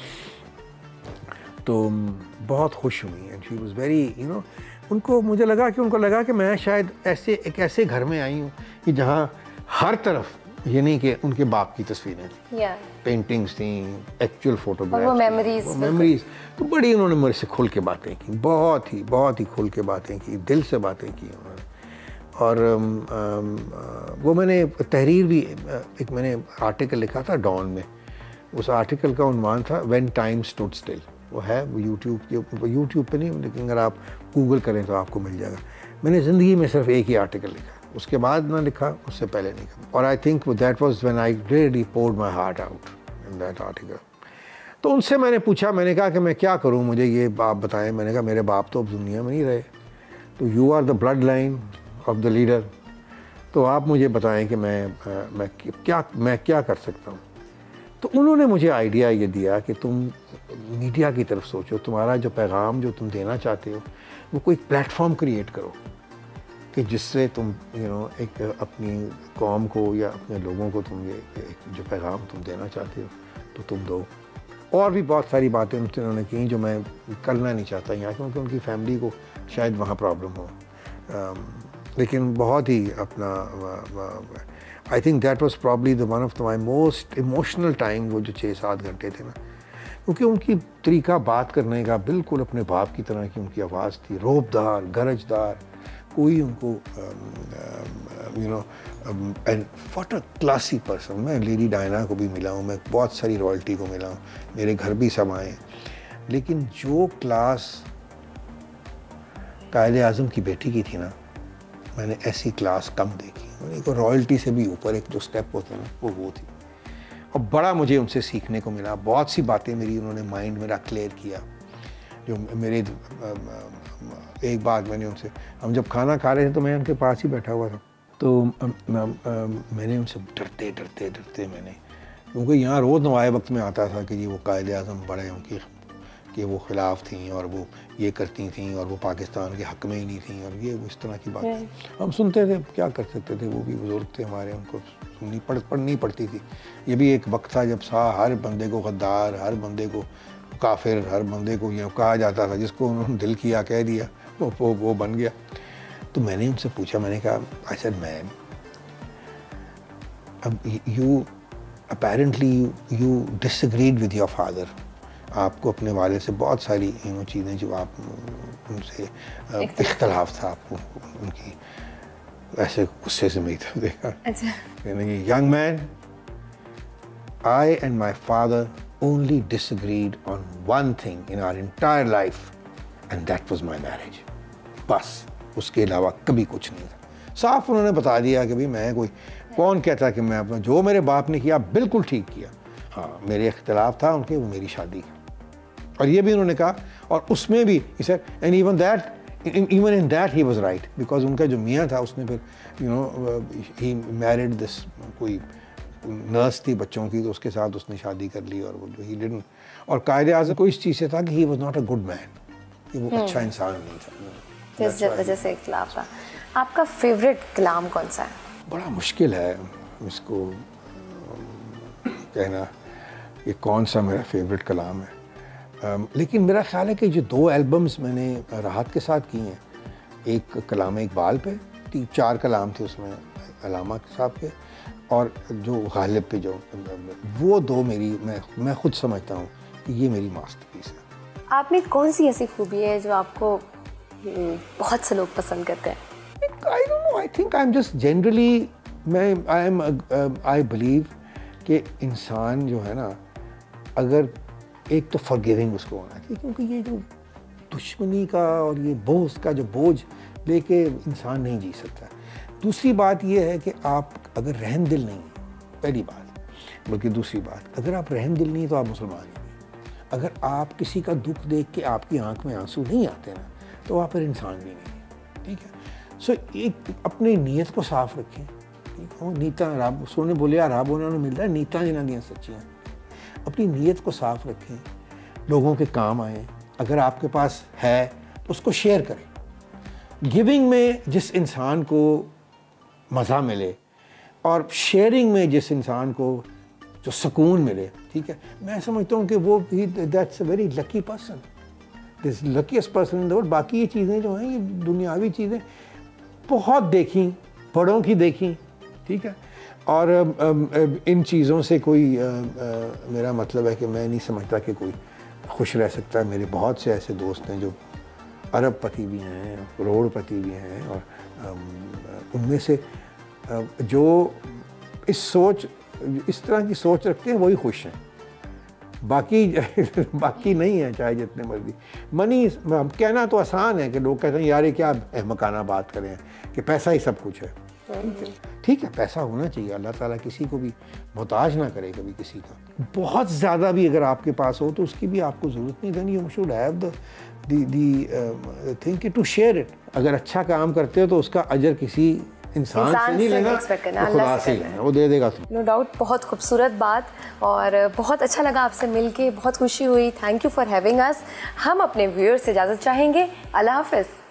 B: तो बहुत खुश हुई। And she was very you know, उनको मुझे लगा कि उनको लगा कि मैं शायद ऐसे एक ऐसे घर में आई हूँ कि जहाँ हर तरफ ये नहीं कि उनके बाप की तस्वीरें थी, yeah. पेंटिंग्स थी, एक्चुअल फोटोग्राफ,
A: मेमोरीज
B: मेमोरीज तो बड़ी उन्होंने मेरे से खुल के बातें की, बहुत ही बहुत ही खुल के बातें की, दिल से बातें की उन्होंने। और आम, आम, वो मैंने तहरीर भी, एक मैंने आर्टिकल लिखा था डॉन में, उस आर्टिकल का उन्वान था व्हेन टाइम स्टूड स्टिल। वो है वो यूट्यूब के यूट्यूब पे नहीं, लेकिन अगर आप गूगल करें तो आपको मिल जाएगा। मैंने ज़िंदगी में सिर्फ एक ही आर्टिकल लिखा, उसके बाद ना लिखा, उससे पहले नहीं लिखा। और I think that was when I really poured my heart out in that article. तो उनसे मैंने पूछा, मैंने कहा कि मैं क्या करूं, मुझे ये आप बताएं। मैंने कहा मेरे बाप तो अब दुनिया में नहीं रहे, तो you are the blood line of the leader, तो आप मुझे बताएं कि मैं मैं क्या मैं क्या कर सकता हूँ। तो उन्होंने मुझे आइडिया ये दिया कि तुम मीडिया की तरफ सोचो, तुम्हारा जो पैगाम जो तुम देना चाहते हो वो कोई प्लेटफॉर्म क्रिएट करो कि जिससे तुम यू you नो know, एक अपनी कौम को या अपने लोगों को तुम ये एक जो पैगाम तुम देना चाहते हो तो तुम दो। और भी बहुत सारी बातें उन्होंने की जो मैं करना नहीं चाहता यहाँ, क्योंकि उनकी फैमिली को शायद वहाँ प्रॉब्लम हो, um, लेकिन बहुत ही अपना I think that was probably the one of the my most emotional time, वो जो छः सात घंटे थे ना, क्योंकि उनकी तरीका बात करने का बिल्कुल अपने बाप की तरह की उनकी आवाज़ थी, रोबदार, गरजदार, कोई उनको you know and what a classy person. मैं लेडी डायना को भी मिला हूँ, मैं बहुत सारी रॉयल्टी को मिला हूँ, मेरे घर भी सब आए, लेकिन जो क्लास कायदे आज़म की बेटी की थी ना, मैंने ऐसी क्लास कम देखी। एक रॉयल्टी से भी ऊपर एक जो स्टेप होता है ना, वो वो थी। और बड़ा मुझे उनसे सीखने को मिला, बहुत सी बातें मेरी उन्होंने माइंड मेरा क्लियर किया। जो मेरे एक बात मैंने उनसे, हम जब खाना खा रहे थे तो मैं उनके पास ही बैठा हुआ था, तो मैंने उनसे डरते डरते डरते मैंने, क्योंकि यहाँ रोज़ नवाए वक्त में आता था कि ये वो कायदे आज़म बड़े उनकी कि वो ख़िलाफ़ थी और वो ये करती थी और वो पाकिस्तान के हक़ में ही नहीं थी, और ये इस तरह की बातें हम सुनते थे, क्या कर सकते थे, वो भी बुज़ुर्ग थे हमारे, उनको सुननी पढ़ पढ़नी पड़ती थी। ये भी एक वक्त था जब सा हर बंदे को गद्दार, हर बंदे को काफिर, हर बंदे को ये कहा जाता था, जिसको उन्होंने दिल किया कह दिया वो वो वो बन गया। तो मैंने उनसे पूछा, मैंने कहा आई सेड मैम, अब you apparently you disagreed with your father, आपको अपने वाले से बहुत सारी यू नो चीज़ें जो आप उनसे इख्तलाफ था आपको उनकी, ऐसे गुस्से से मैं था देखा। अच्छा। Young man, I and my father only disagreed on one thing in our entire life and that was my marriage। बस उसके अलावा कभी कुछ नहीं था। साफ उन्होंने बता दिया कि भाई मैं कोई कौन कहता कि मैं अपना जो मेरे बाप ने किया बिल्कुल ठीक किया, हाँ मेरे इख्तिलाफ था उनके, वो मेरी शादी का, और ये भी उन्होंने कहा, और उसमें भी इसे and even that even in that he was right, because उनका जो मियाँ था उसने फिर you know he married this, कोई नर्स थी बच्चों की, तो उसके साथ उसने शादी कर ली, और वो ही डिडंट, और कायदे आज़म को इस चीज़ से था कि he was not a good man, कि वो अच्छा इंसान नहीं था,
A: इस वजह से इख्तिलाफ था। आपका फेवरेट कलाम कौन सा है?
B: बड़ा मुश्किल है इसको कहना कि कौन सा मेरा फेवरेट कलाम है, um, लेकिन मेरा ख्याल है कि जो दो एल्बम्स मैंने राहत के साथ किए हैं, एक कलाम इकबाल पे, तीन चार कलाम थे उसमें अलामा साहब के, और जो गालिब पे जो, वो दो मेरी मैं मैं खुद समझता हूँ कि ये मेरी मास्टरपीस है।
A: आप में कौन सी ऐसी खूबी है जो आपको बहुत से लोग पसंद करते हैं?
B: I don't know, I think I'm just generally, मैं I am I believe कि इंसान जो है ना, अगर एक तो फॉरगिविंग उसको होना चाहिए, क्योंकि ये जो दुश्मनी का और ये बोझ का जो बोझ लेके इंसान नहीं जी सकता। दूसरी बात ये है कि आप अगर रहम दिल नहीं है, पहली बात, बल्कि दूसरी बात, अगर आप रहम दिल नहीं तो आप मुसलमान नहीं। अगर आप किसी का दुख देख के आपकी आंख में आंसू नहीं आते ना, तो आप फिर इंसान भी नहीं, ठीक है। सो so, एक अपनी नीयत को साफ रखें, ठीक है। नीता रब सोने बोले रब उन्होंने मिलता है, नीता जिन्हों दी सच्चियाँ। अपनी नीयत को साफ रखें, लोगों के काम आए, अगर आपके पास है तो उसको शेयर करें। गिविंग में जिस इंसान को मज़ा मिले और शेयरिंग में जिस इंसान को जो सुकून मिले, ठीक है, मैं समझता हूँ कि वो that's a very lucky person, this luckiest person in the world. बाकी ये चीज़ें जो हैं, ये दुनियावी चीज़ें बहुत देखी, बड़ों की देखी, ठीक है, और इन चीज़ों से कोई आ, आ, मेरा मतलब है कि मैं नहीं समझता कि कोई खुश रह सकता है। मेरे बहुत से ऐसे दोस्त हैं जो अरबपति भी हैं, करोड़पति भी हैं, और उनमें से जो इस सोच इस तरह की सोच रखते हैं वही खुश हैं, बाकी बाकी नहीं है, चाहे जितने मर्जी। मनी कहना तो आसान है कि लोग कहते हैं यार ये क्या अहमकाना बात करें कि पैसा ही सब कुछ है, ठीक है, ठीक है, पैसा होना चाहिए, अल्लाह ताला किसी को भी मोहताज ना करे कभी किसी का। बहुत ज़्यादा भी अगर आपके पास हो तो उसकी भी आपको ज़रूरत नहीं, देनी, you should have the the thing to share it. अगर अच्छा काम करते हो तो उसका अजर किसी इंसान से नहीं लेना, तो खुदा से लेना, वो दे देगा।
A: नो डाउट, बहुत खूबसूरत बात, और बहुत अच्छा लगा आपसे मिलके, बहुत खुशी हुई। Thank you for having us. हम अपने व्यूअर्स से इजाज़त चाहेंगे। अल्लाह हाफ़िज़।